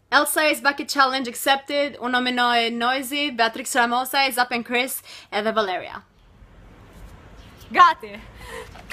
Elsa'is bucket challenge accepted. Unë nominoj Noisy, Beatrix Ramosa, Zap and Chris edhe Valeria. Gati!